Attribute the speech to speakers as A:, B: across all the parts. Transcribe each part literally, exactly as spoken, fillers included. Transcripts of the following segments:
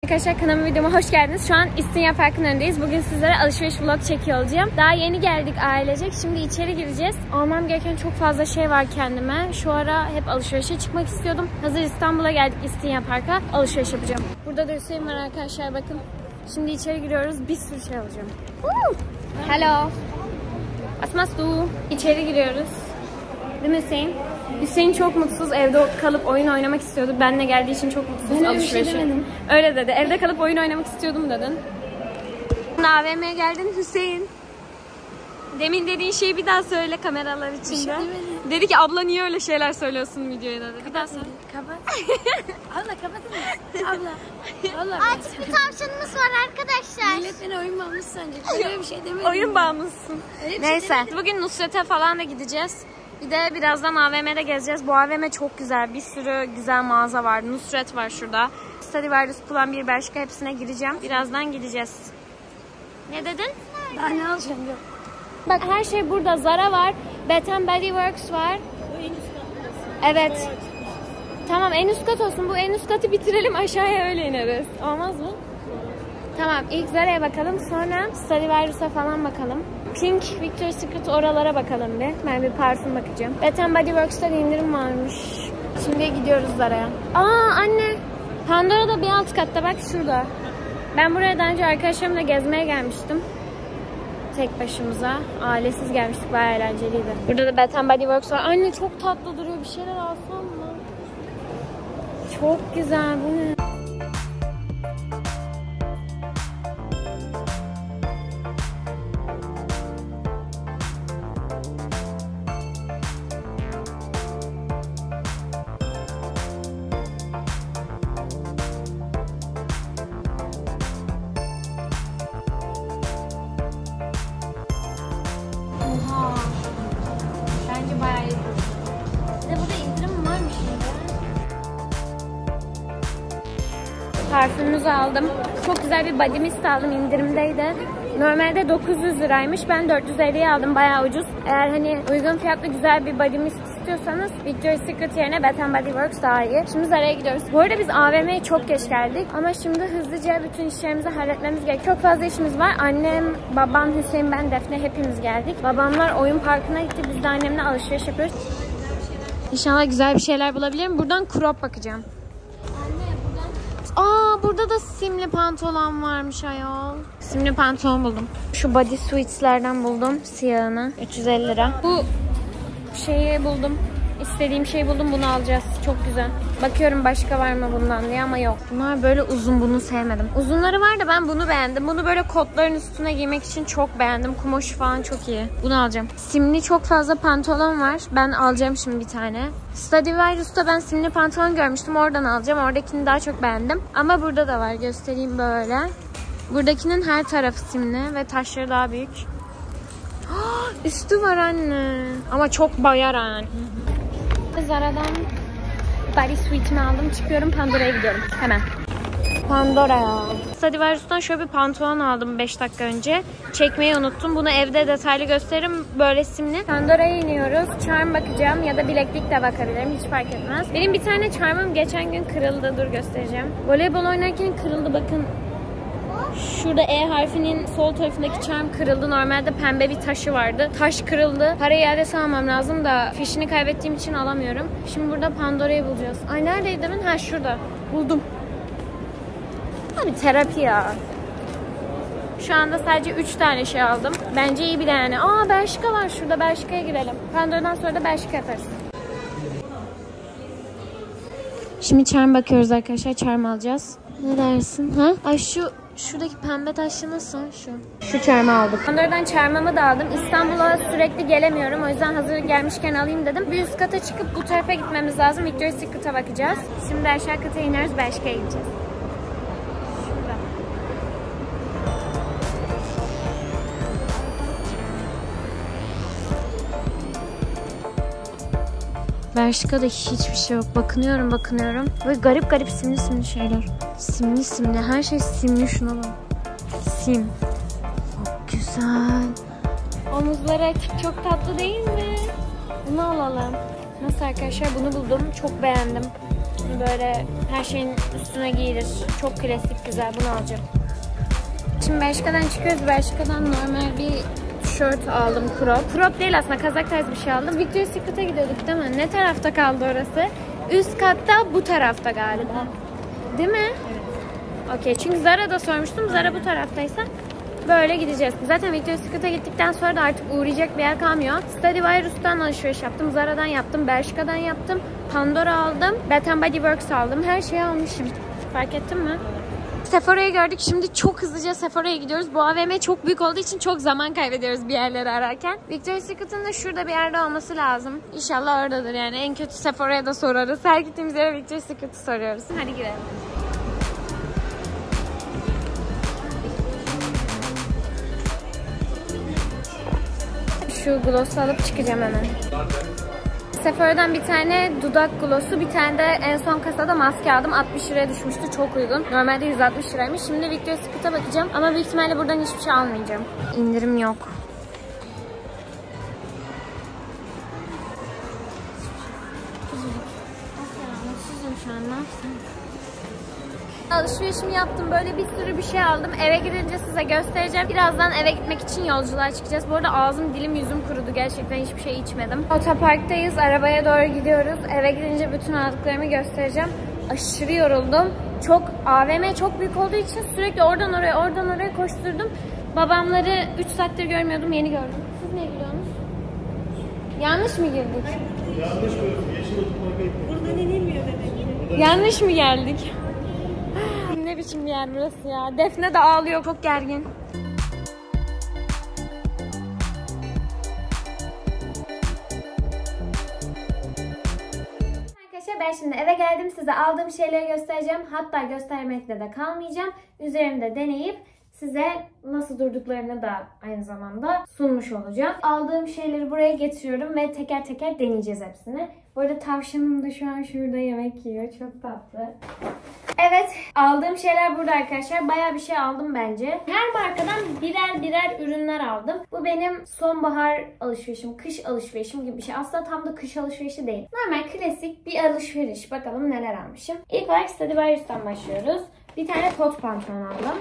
A: Arkadaşlar kanalıma videoma hoş geldiniz. Şu an İstinye Parkı'nın önündeyiz. Bugün sizlere alışveriş vlog çekiyor olacağım. Daha yeni geldik ailecek. Şimdi içeri gireceğiz. Almam gereken çok fazla şey var kendime. Şu ara hep alışverişe çıkmak istiyordum. Hazır İstanbul'a geldik İstinye Park'a. Alışveriş yapacağım. Burada da Hüseyin var arkadaşlar, bakın. Şimdi içeri giriyoruz. Bir sürü şey alacağım. Woo! Hello. Asmas du. İçeri giriyoruz. Değil mi Hüseyin? Hüseyin çok mutsuz, evde kalıp oyun oynamak istiyordu. Benle geldiği için çok mutsuz. Ben öyle bir şey demedim. Öyle dedi. Evde kalıp oyun oynamak istiyordum dedin. A V M'ye geldin Hüseyin. Demin dediğin şeyi bir daha söyle kameralar içinde. Şey dedi ki abla niye öyle şeyler söylüyorsun videoya dedi. Bir daha söyle. Kapat.
B: Abla kapatın mı? Abla. Abla.
C: Artık bir tavşanımız var arkadaşlar.
B: Millet beni oyun bağımlısı sanacak. Öyle bir şey demedim.
A: Oyun bağımlısın. Neyse.
B: Şey
A: bugün Nusret'e falan da gideceğiz. Bir de birazdan A V M'de gezeceğiz. Bu A V M çok güzel. Bir sürü güzel mağaza var. Nusret var şurada. Stradivarius, Plan bir başka hepsine gireceğim. Birazdan gideceğiz. Ne dedin?
B: Daha ne alacağım yok.
A: Bak her şey burada. Zara var. Bath and Body Works var. Evet. Tamam en üst kat olsun. Bu en üst katı bitirelim. Aşağıya öyle ineriz. Olmaz mı? Tamam ilk Zara'ya bakalım. Sonra Stradivarius'a falan bakalım. Pink, Victoria's Secret oralara bakalım bir. Ben bir parfüm bakacağım. Bath and Body Works'ta indirim varmış. Şimdi gidiyoruz Zara'ya. Aa anne. Pandora da bir alt katta bak şurada. Ben buraya daha önce arkadaşlarımla gezmeye gelmiştim. Tek başımıza. Ailesiz gelmiştik. Bayağı eğlenceliydi. Burada da Bath and Body Works var. Anne çok tatlı duruyor. Bir şeyler alsam mı? Çok güzel. Bu ne? Oha. Bence bayağı iyi. Bir de burada indirim varmış şimdi. Parfümümüzü aldım. Çok güzel bir body mist aldım. İndirimdeydi. Normalde dokuz yüz liraymış. Ben dört yüz elliye aldım. Bayağı ucuz. Eğer hani uygun fiyatlı güzel bir body mist istiyorsanız Victoria's Secret yerine Bath and Body Works daha iyi. Şimdi Zara'ya gidiyoruz. Bu arada biz A V M'ye çok geç geldik. Ama şimdi hızlıca bütün işlerimizi halletmemiz gerekiyor. Çok fazla işimiz var. Annem, babam, Hüseyin, ben, Defne hepimiz geldik. Babamlar oyun parkına gitti. Biz de annemle alışveriş yapıyoruz. İnşallah güzel bir şeyler bulabilirim. Buradan crop bakacağım. Aa burada da simli pantolon varmış ayol. Simli pantolon buldum. Şu body suitslerden buldum siyahını. üç yüz elli lira. Bu şeyi buldum. İstediğim şeyi buldum. Bunu alacağız. Çok güzel. Bakıyorum başka var mı bundan diye ama yok. Bunlar böyle uzun, bunu sevmedim. Uzunları var da ben bunu beğendim. Bunu böyle kotların üstüne giymek için çok beğendim. Kumaşı falan çok iyi. Bunu alacağım. Simli çok fazla pantolon var. Ben alacağım şimdi bir tane. Stradivarius'ta ben simli pantolon görmüştüm. Oradan alacağım. Oradakini daha çok beğendim. Ama burada da var. Göstereyim böyle. Buradakinin her tarafı simli ve taşları daha büyük. Üstü var anne. Ama çok bayar yani. Zara'dan body suite'imi aldım. Çıkıyorum, Pandora'ya gidiyorum. Hemen. Pandora'ya. Stradivarius'tan şöyle bir pantolon aldım beş dakika önce. Çekmeyi unuttum. Bunu evde detaylı gösteririm. Böyle simli. Pandora'ya iniyoruz. Charm bakacağım ya da bileklik de bakabilirim. Hiç fark etmez. Benim bir tane charm'ım geçen gün kırıldı. Dur göstereceğim. Voleybol oynarken kırıldı bakın. Şurada E harfinin sol tarafındaki charm kırıldı. Normalde pembe bir taşı vardı. Taş kırıldı. Para iadesi almam lazım da fişini kaybettiğim için alamıyorum. Şimdi burada Pandora'yı bulacağız. Ay neredeydi demin? Ha şurada. Buldum. Abi terapi ya. Şu anda sadece üç tane şey aldım. Bence iyi bile yani. Aa Bershka var şurada. Bershka'ya girelim. Pandora'dan sonra da Bershka yaparız. Şimdi charm bakıyoruz arkadaşlar. Charm alacağız. Ne dersin? Ha? Ay şu şuradaki pembe taşlı nasıl? Şu. Şu charm'ı aldık. Pandora'dan charm'ımı da aldım. İstanbul'a sürekli gelemiyorum. O yüzden hazır gelmişken alayım dedim. Bir üst kata çıkıp bu tarafa gitmemiz lazım. Victoria's Secret'a bakacağız. Şimdi aşağı kata iniyoruz. Bershka'ya gideceğiz. Şurada. Bershka'da hiçbir şey yok. Bakınıyorum bakınıyorum. Böyle garip garip simli simli şeyler. Simli simli. Her şey simli. Şuna bak. Sim. Çok güzel. Omuzları çok tatlı değil mi? Bunu alalım. Nasıl arkadaşlar? Bunu buldum. Çok beğendim. biliyorsun böyle her şeyin üstüne giyilir. Çok klasik güzel, bunu alacağım. Şimdi Bershka'dan çıkıyoruz. Bershka'dan normal bir tişört aldım, crop. Crop değil aslında, kazak tarzı bir şey aldım. Victoria's Secret'a gidiyorduk değil mi? Ne tarafta kaldı orası? Üst katta, bu tarafta galiba. Değil mi? Evet. Okey, çünkü Zara'da sormuştum. Zara bu taraftaysa böyle gideceğiz. Zaten Victoria's Secret'a gittikten sonra da artık uğrayacak bir yer kalmıyor. Stradivarius'tan alışveriş yaptım. Zara'dan yaptım. Bershka'dan yaptım. Pandora aldım. Bath and Body Works aldım. Her şeyi almışım. Fark ettin mi? Sephora'yı gördük. Şimdi çok hızlıca Sephora'ya gidiyoruz. Bu A V M çok büyük olduğu için çok zaman kaybediyoruz bir yerleri ararken. Victoria's Secret'ın da şurada bir yerde olması lazım. İnşallah oradadır yani. En kötü Sephora'ya da sorarız. Her gittiğimiz yere Victoria's Secret'ı soruyoruz. Hadi girelim. Şu gloss'u alıp çıkacağım hemen. Sephora'dan bir tane dudak glossu, bir tane de en son kasada maske aldım. altmış liraya düşmüştü. Çok uygun. Normalde yüz altmış liraymış. Şimdi Victoria's Secret'a bakacağım. Ama büyük ihtimalle buradan hiçbir şey almayacağım. İndirim yok. Şu an ne yapsam? Alışverişimi yaptım. Böyle bir sürü bir şey aldım. Eve gidince size göstereceğim. Birazdan eve gitmek için yolculuğa çıkacağız. Bu arada ağzım, dilim, yüzüm kurudu. Gerçekten hiçbir şey içmedim. Otoparktayız. Arabaya doğru gidiyoruz. Eve gidince bütün aldıklarımı göstereceğim. Aşırı yoruldum. Çok A V M çok büyük olduğu için sürekli oradan oraya, oradan oraya koşturdum. Babamları üç saattir görmüyordum. Yeni gördüm. Siz niye gidiyorsunuz? Yanlış mı girdik?
D: Yanlış gördüm. Yeşil otoparka gittim.
B: Buradan inilmiyor demek ki.
A: Yanlış mı geldik? Ne biçim bir yer burası ya. Defne de ağlıyor, çok gergin. Arkadaşlar ben şimdi eve geldim. Size aldığım şeyleri göstereceğim. Hatta göstermekle de kalmayacağım. Üzerimde deneyip size nasıl durduklarını da aynı zamanda sunmuş olacağım. Aldığım şeyleri buraya getiriyorum ve teker teker deneyeceğiz hepsini. Bu arada tavşanım da şu an şurada yemek yiyor. Çok tatlı. Evet, aldığım şeyler burada arkadaşlar. Bayağı bir şey aldım bence. Her markadan birer birer ürünler aldım. Bu benim sonbahar alışverişim, kış alışverişim gibi bir şey. Aslında tam da kış alışverişi değil. Normal klasik bir alışveriş. Bakalım neler almışım. İlk olarak Stradivarius'tan başlıyoruz. Bir tane kot pantolon aldım.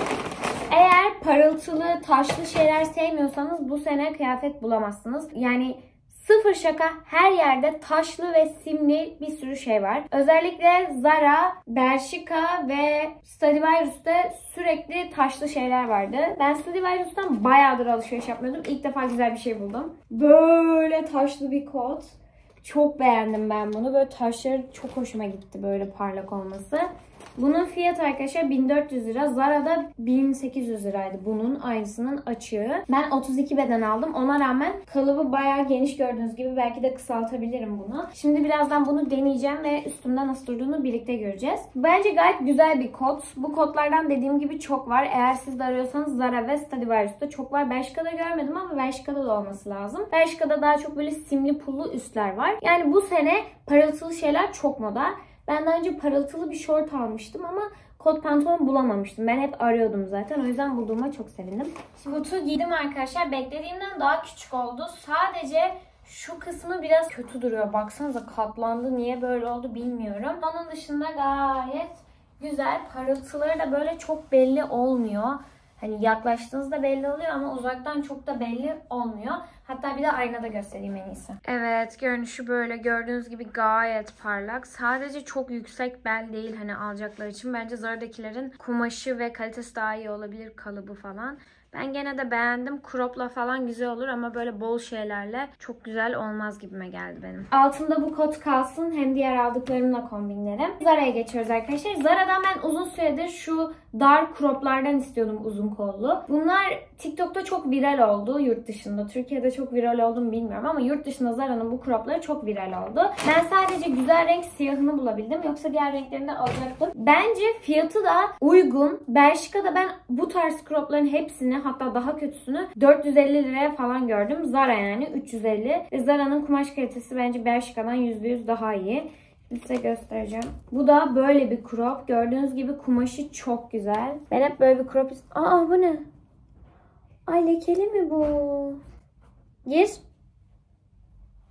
A: Eğer parıltılı, taşlı şeyler sevmiyorsanız bu sene kıyafet bulamazsınız. Yani sıfır şaka, her yerde taşlı ve simli bir sürü şey var. Özellikle Zara, Bershka ve Stradivarius'ta sürekli taşlı şeyler vardı. Ben Stradivarius'tan bayağıdır alışveriş yapmıyordum. İlk defa güzel bir şey buldum. Böyle taşlı bir kot. Çok beğendim ben bunu. Böyle taşları çok hoşuma gitti, böyle parlak olması. Bunun fiyatı arkadaşlar bin dört yüz lira. Zara'da bin sekiz yüz liraydı bunun aynısının açığı. Ben otuz iki beden aldım. Ona rağmen kalıbı bayağı geniş, gördüğünüz gibi. Belki de kısaltabilirim bunu. Şimdi birazdan bunu deneyeceğim ve üstümde nasıl durduğunu birlikte göreceğiz. Bence gayet güzel bir kot. Bu kotlardan dediğim gibi çok var. Eğer siz de arıyorsanız Zara ve Stradivarius'ta çok var. Bershka'da görmedim ama Bershka'da da olması lazım. Bershka'da daha çok böyle simli pullu üstler var. Yani bu sene parıltılı şeyler çok moda. Ben daha önce parıltılı bir şort almıştım ama kot pantolon bulamamıştım. Ben hep arıyordum zaten. O yüzden bulduğuma çok sevindim. Botu giydim arkadaşlar. Beklediğimden daha küçük oldu. Sadece şu kısmı biraz kötü duruyor. Baksanıza katlandı. Niye böyle oldu bilmiyorum. Onun dışında gayet güzel. Parıltıları da böyle çok belli olmuyor. Hani yaklaştığınızda belli oluyor ama uzaktan çok da belli olmuyor. Hatta bir de aynada göstereyim en iyisi. Evet, görünüşü böyle. Gördüğünüz gibi gayet parlak. Sadece çok yüksek bel değil hani alacaklar için. Bence Zara'dakilerin kumaşı ve kalitesi daha iyi olabilir, kalıbı falan. Ben gene de beğendim. Crop'la falan güzel olur ama böyle bol şeylerle çok güzel olmaz gibime geldi benim. Altımda bu kot kalsın. Hem diğer aldıklarımla kombinlerim. Zara'ya geçiyoruz arkadaşlar. Zara'dan ben uzun süredir şu dar crop'lardan istiyordum, uzun kollu. Bunlar TikTok'ta çok viral oldu yurt dışında. Türkiye'de çok viral oldu mu bilmiyorum ama yurt dışında Zara'nın bu crop'ları çok viral oldu. Ben sadece güzel renk siyahını bulabildim. Yoksa diğer renklerini de alacaktım. Bence fiyatı da uygun. Bershka'da ben bu tarz crop'ların hepsini, hatta daha kötüsünü dört yüz elli liraya falan gördüm. Zara yani üç yüz elli. Ve Zara'nın kumaş kalitesi bence Bershka'dan yüzde yüz daha iyi. Size göstereceğim. Bu da böyle bir crop. Gördüğünüz gibi kumaşı çok güzel. Ben hep böyle bir crop... Aa bu ne? Ay lekeli mi bu? Gir.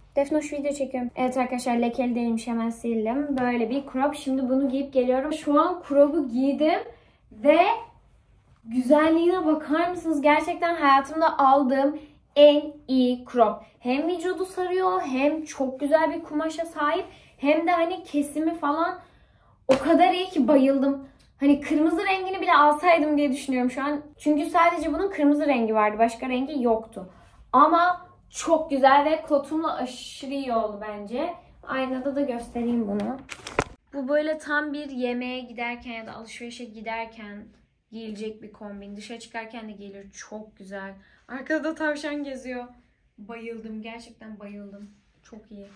A: Defnoş video çekiyorum. Evet arkadaşlar, lekeli değilmiş, hemen sildim. Böyle bir crop. Şimdi bunu giyip geliyorum. Şu an crop'u giydim ve güzelliğine bakar mısınız? Gerçekten hayatımda aldığım en iyi crop. Hem vücudu sarıyor, hem çok güzel bir kumaşa sahip, hem de hani kesimi falan o kadar iyi ki bayıldım. Hani kırmızı rengini bile alsaydım diye düşünüyorum şu an. Çünkü sadece bunun kırmızı rengi vardı. Başka rengi yoktu. Ama çok güzel ve kotumla aşırı iyi oldu bence. Aynada da göstereyim bunu. Bu böyle tam bir yemeğe giderken ya da alışverişe giderken giyilecek bir kombin. Dışarı çıkarken de giyilir. Çok güzel. Arkada da tavşan geziyor. Bayıldım. Gerçekten bayıldım. Çok iyi.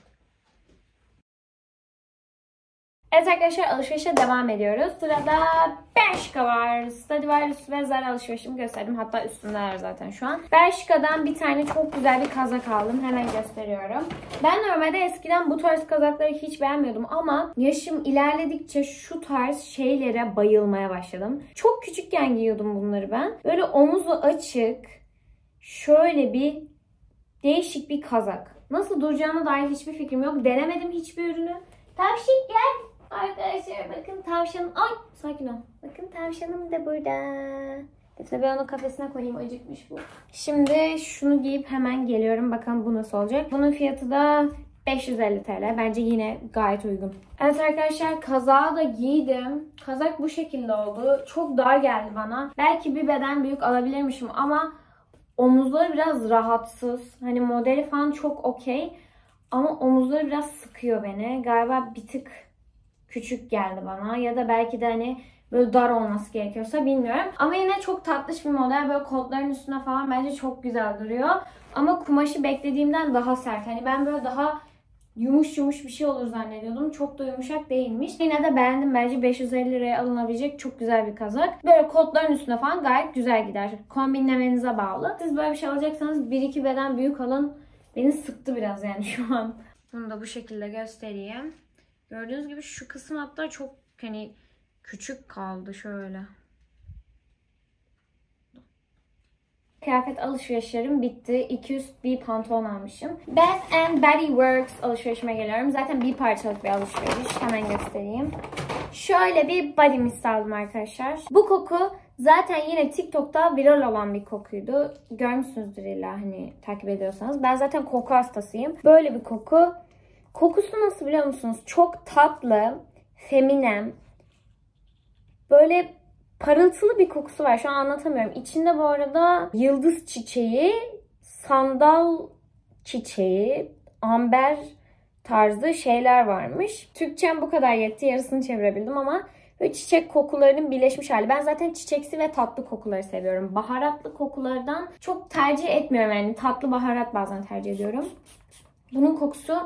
A: Evet arkadaşlar, alışverişe devam ediyoruz. Sırada Bershka var. Stradivarius ve Zara alışverişimi gösterdim. Hatta üstündeler zaten şu an. Bershka'dan bir tane çok güzel bir kazak aldım. Hemen gösteriyorum. Ben normalde eskiden bu tarz kazakları hiç beğenmiyordum ama yaşım ilerledikçe şu tarz şeylere bayılmaya başladım. Çok küçükken giyiyordum bunları ben. Böyle omuzu açık, şöyle bir değişik bir kazak. Nasıl duracağına dair hiçbir fikrim yok. Denemedim hiçbir ürünü. Tavşik gel. Arkadaşlar bakın tavşanım. Ay sakin ol. Bakın tavşanım da burada. Defne, ben onu kafesine koyayım, acıkmış bu. Şimdi şunu giyip hemen geliyorum. Bakalım bu nasıl olacak. Bunun fiyatı da beş yüz elli TL. Bence yine gayet uygun. Evet arkadaşlar, kazağı da giydim. Kazak bu şekilde oldu. Çok dar geldi bana. Belki bir beden büyük alabilirmişim ama omuzları biraz rahatsız. Hani modeli falan çok okey. Ama omuzları biraz sıkıyor beni. Galiba bir tık küçük geldi bana. Ya da belki de hani böyle dar olması gerekiyorsa, bilmiyorum. Ama yine çok tatlış bir model. Böyle kolların üstüne falan bence çok güzel duruyor. Ama kumaşı beklediğimden daha sert. Hani ben böyle daha yumuş yumuş bir şey olur zannediyordum. Çok da yumuşak değilmiş. Yine de beğendim. Bence beş yüz elli liraya alınabilecek çok güzel bir kazak. Böyle kotların üstüne falan gayet güzel gider. Kombinlemenize bağlı. Siz böyle bir şey alacaksanız bir iki beden büyük alın. Beni sıktı biraz yani şu an. Bunu da bu şekilde göstereyim. Gördüğünüz gibi şu kısım hatta çok hani küçük kaldı şöyle. Kıyafet alışverişlerim bitti. iki üst bir pantolon almışım. Bath and Body Works alışverişime geliyorum. Zaten bir parçalık bir alışveriş. Hemen göstereyim. Şöyle bir body mist aldım arkadaşlar. Bu koku zaten yine TikTok'ta viral olan bir kokuydu. Görmüşsünüzdür illa hani takip ediyorsanız. Ben zaten koku hastasıyım. Böyle bir koku. Kokusu nasıl biliyor musunuz? Çok tatlı, feminen, böyle parıltılı bir kokusu var. Şu an anlatamıyorum. İçinde bu arada yıldız çiçeği, sandal çiçeği, amber tarzı şeyler varmış. Türkçem bu kadar yetti. Yarısını çevirebildim ama böyle çiçek kokularının birleşmiş hali. Ben zaten çiçeksi ve tatlı kokuları seviyorum. Baharatlı kokulardan çok tercih etmiyorum. Yani tatlı baharat bazen tercih ediyorum. Bunun kokusu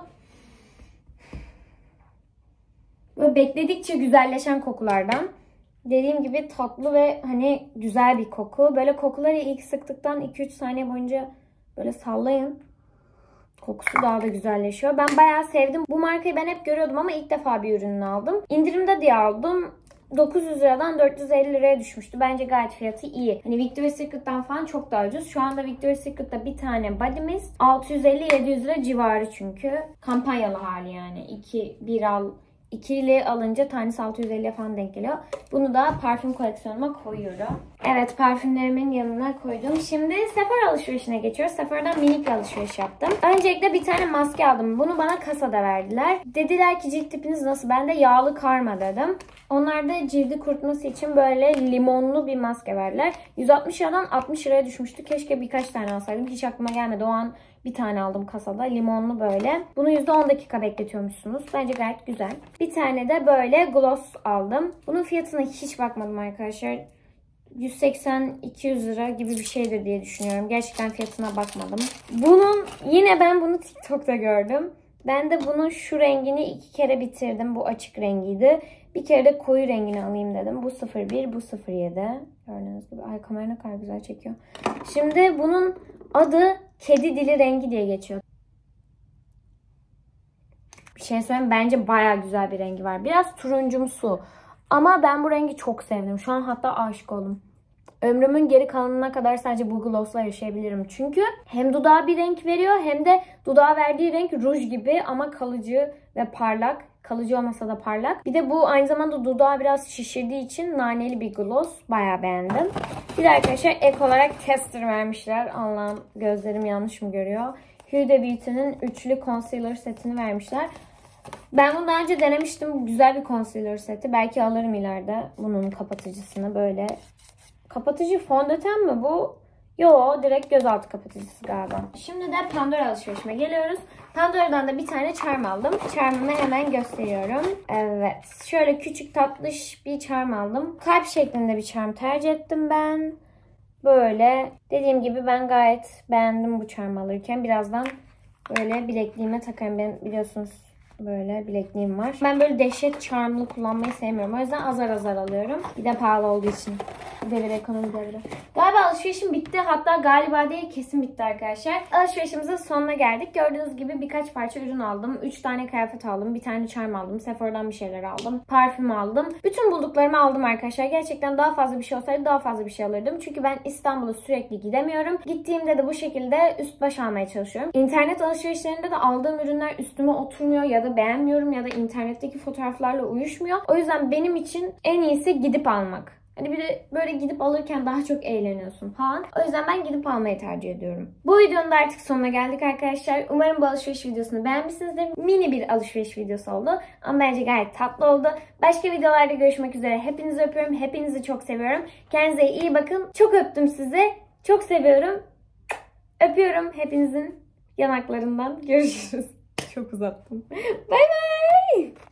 A: böyle bekledikçe güzelleşen kokulardan. Dediğim gibi tatlı ve hani güzel bir koku. Böyle kokuları ilk sıktıktan iki üç saniye boyunca böyle sallayın. Kokusu daha da güzelleşiyor. Ben bayağı sevdim. Bu markayı ben hep görüyordum ama ilk defa bir ürününü aldım. İndirimde diye aldım. dokuz yüz liradan dört yüz elli liraya düşmüştü. Bence gayet fiyatı iyi. Hani Victoria's Secret'tan falan çok daha ucuz. Şu anda Victoria's Secret'ta bir tane body mist altı yüz elli yedi yüz lira civarı çünkü. Kampanyalı hali yani. iki bir al İkili alınca tanesi altı yüz elliye falan denk geliyor. Bunu da parfüm koleksiyonuma koyuyorum. Evet, parfümlerimin yanına koydum. Şimdi Sephora alışverişine geçiyoruz. Sephora'dan minik bir alışveriş yaptım. Öncelikle bir tane maske aldım. Bunu bana kasada verdiler. Dediler ki cilt tipiniz nasıl? Ben de yağlı karma dedim. Onlar da cildi kurutması için böyle limonlu bir maske verdiler. yüz altmış liradan altmış liraya düşmüştü. Keşke birkaç tane alsaydım. Hiç aklıma gelmedi. O an bir tane aldım kasada. Limonlu böyle. Bunu yüzde on dakika bekletiyormuşsunuz. Bence gayet güzel. Bir tane de böyle gloss aldım. Bunun fiyatına hiç bakmadım arkadaşlar. yüz seksen iki yüz lira gibi bir şeydir diye düşünüyorum. Gerçekten fiyatına bakmadım. Bunun yine ben bunu TikTok'ta gördüm. Ben de bunun şu rengini iki kere bitirdim. Bu açık rengiydi. Bir kere de koyu rengini alayım dedim. Bu sıfır bir, bu sıfır yedi. Gördüğünüz gibi. Ay, kamera ne kadar güzel çekiyor. Şimdi bunun adı kedi dili rengi diye geçiyor. Bir şey söyleyeyim, bence baya güzel bir rengi var. Biraz turuncumsu. Ama ben bu rengi çok sevdim. Şu an hatta aşık oldum. ömrümün geri kalanına kadar sadece bu glossla yaşayabilirim. Çünkü hem dudağa bir renk veriyor hem de dudağa verdiği renk ruj gibi ama kalıcı ve parlak. Kalıcı olmasa da parlak. Bir de bu aynı zamanda dudağı biraz şişirdiği için naneli bir gloss. Bayağı beğendim. Bir de arkadaşlar ek olarak tester vermişler. Allah'ım gözlerim yanlış mı görüyor? Huda Beauty'nin üçlü concealer setini vermişler. Ben bunu daha önce denemiştim. Güzel bir concealer seti. Belki alırım ileride bunun kapatıcısını böyle. Kapatıcı fondöten mi bu? Yo, direkt gözaltı kapatıcısı galiba. Şimdi de Pandora alışverişime geliyoruz. Pandora'dan da bir tane charm aldım. Charm'ımı hemen gösteriyorum. Evet. Şöyle küçük tatlış bir charm aldım. Kalp şeklinde bir charm tercih ettim ben. Böyle. Dediğim gibi ben gayet beğendim bu charm alırken. Birazdan böyle bilekliğime takarım. Benim biliyorsunuz böyle bilekliğim var. Ben böyle dehşet charmlı kullanmayı sevmiyorum. O yüzden azar azar alıyorum. Bir de pahalı olduğu için. Devir ekonomi devri. Galiba alışverişim bitti. Hatta galiba değil kesin bitti arkadaşlar. Alışverişimizin sonuna geldik. Gördüğünüz gibi birkaç parça ürün aldım. üç tane kıyafet aldım. Bir tane charm aldım. Sephora'dan bir şeyler aldım. Parfüm aldım. Bütün bulduklarımı aldım arkadaşlar. Gerçekten daha fazla bir şey olsaydı daha fazla bir şey alırdım. Çünkü ben İstanbul'a sürekli gidemiyorum. Gittiğimde de bu şekilde üst baş almaya çalışıyorum. İnternet alışverişlerinde de aldığım ürünler üstüme oturmuyor ya da beğenmiyorum ya da internetteki fotoğraflarla uyuşmuyor. O yüzden benim için en iyisi gidip almak. Hani bir de böyle gidip alırken daha çok eğleniyorsun falan. O yüzden ben gidip almayı tercih ediyorum. Bu videonun da artık sonuna geldik arkadaşlar. Umarım bu alışveriş videosunu beğenmişsinizdir. Mini bir alışveriş videosu oldu. Ama bence gayet tatlı oldu. Başka videolarda görüşmek üzere. Hepinizi öpüyorum. Hepinizi çok seviyorum. Kendinize iyi bakın. Çok öptüm sizi. Çok seviyorum. Öpüyorum hepinizin yanaklarından. Görüşürüz. Çok uzattım. Bay bay.